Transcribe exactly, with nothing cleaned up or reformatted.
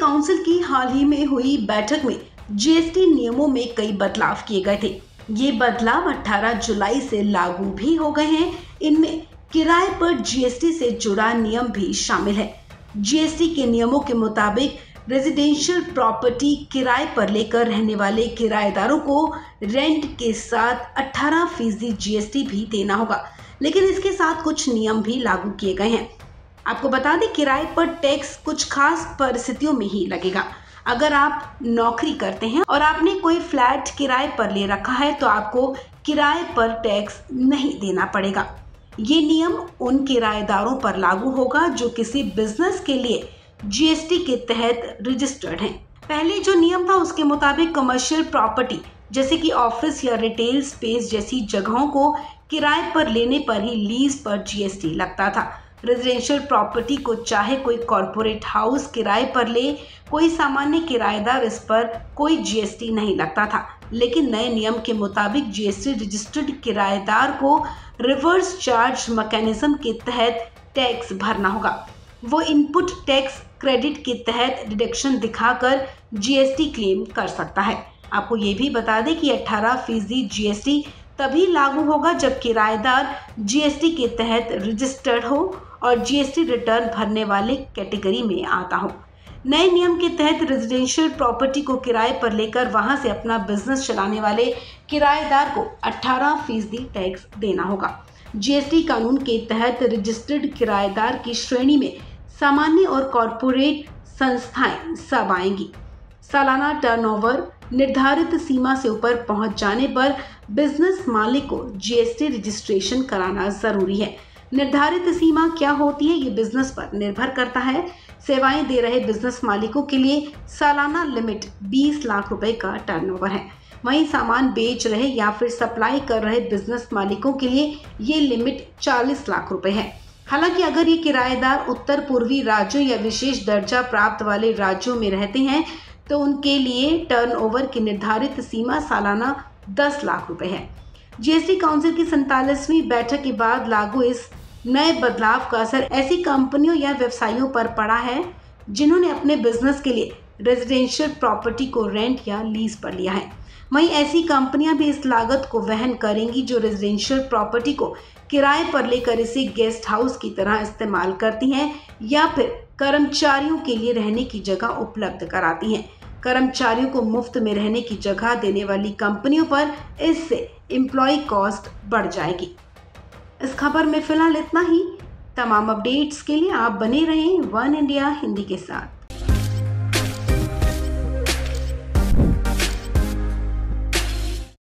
Council की हाल ही में हुई बैठक में जीएसटी नियमों में कई बदलाव किए गए थे। ये बदलाव अठारह जुलाई से लागू भी हो गए हैं। इनमें किराए पर जीएसटी से जुड़ा नियम भी शामिल है। जीएसटी के नियमों के मुताबिक रेजिडेंशियल प्रॉपर्टी किराए पर लेकर रहने वाले किराएदारों को रेंट के साथ अठारह फीसदी जीएसटी भी देना होगा, लेकिन इसके साथ कुछ नियम भी लागू किए गए हैं। आपको बता दें, किराए पर टैक्स कुछ खास परिस्थितियों में ही लगेगा। अगर आप नौकरी करते हैं और आपने कोई फ्लैट किराए पर ले रखा है तो आपको किराए पर टैक्स नहीं देना पड़ेगा। ये नियम उन किराएदारों पर लागू होगा जो किसी बिजनेस के लिए जीएसटी के तहत रजिस्टर्ड हैं। पहले जो नियम था उसके मुताबिक कमर्शियल प्रॉपर्टी जैसे कि ऑफिस या रिटेल स्पेस जैसी जगहों को किराए पर लेने पर ही लीज पर जीएसटी लगता था। रेजिडेंशियल प्रॉपर्टी को चाहे कोई कॉरपोरेट हाउस किराए पर ले, कोई सामान्य किराएदार इस पर कोई जीएसटी नहीं लगता था। लेकिन नए नियम के मुताबिक जीएसटी रजिस्टर्ड किराएदार को रिवर्स चार्ज मैकेनिज्म के तहत टैक्स भरना होगा। वो इनपुट टैक्स क्रेडिट के तहत डिडक्शन दिखाकर जीएसटी क्लेम कर सकता है। आपको ये भी बता दें कि अठारह फीसदी जीएसटी तभी लागू होगा जब किराएदार जीएसटी के तहत रजिस्टर्ड हो और जीएसटी रिटर्न भरने वाले कैटेगरी में आता हो। नए नियम के तहत रेजिडेंशियल प्रॉपर्टी को किराए पर लेकर वहां से अपना बिजनेस चलाने वाले किराएदार को अठारह फीसदी टैक्स देना होगा। जीएसटी कानून के तहत रजिस्टर्ड किराएदार की श्रेणी में सामान्य और कॉरपोरेट संस्थाएं सब आएंगी। सालाना टर्नओवर निर्धारित सीमा से ऊपर पहुंच जाने पर बिजनेस मालिक को जीएसटी रजिस्ट्रेशन कराना जरूरी है। निर्धारित सीमा क्या होती है, ये बिजनेस पर निर्भर करता है। सेवाएं दे रहे बिजनेस मालिकों के लिए सालाना लिमिट बीस लाख रुपए का टर्नओवर है। वहीं सामान बेच रहे या फिर सप्लाई कर रहे बिजनेस मालिकों के लिए ये लिमिट चालीस लाख रुपए है। हालांकि अगर ये किराएदार उत्तर पूर्वी राज्यों या विशेष दर्जा प्राप्त वाले राज्यों में रहते हैं तो उनके लिए टर्नओवर की निर्धारित सीमा सालाना दस लाख रुपए है। जीएसटी काउंसिल की सैंतालीसवीं बैठक के बाद लागू इस नए बदलाव का असर ऐसी कंपनियों या व्यवसायियों पर पड़ा है जिन्होंने अपने बिजनेस के लिए रेजिडेंशियल प्रॉपर्टी को रेंट या लीज पर लिया है। वहीं ऐसी कंपनियां भी इस लागत को वहन करेंगी जो रेजिडेंशियल प्रॉपर्टी को किराए पर लेकर इसे गेस्ट हाउस की तरह इस्तेमाल करती हैं या फिर कर्मचारियों के लिए रहने की जगह उपलब्ध कराती हैं। कर्मचारियों को मुफ्त में रहने की जगह देने वाली कंपनियों पर इससे एम्प्लॉय कॉस्ट बढ़ जाएगी। इस खबर में फिलहाल इतना ही। तमाम अपडेट्स के लिए आप बने रहें वन इंडिया हिंदी के साथ।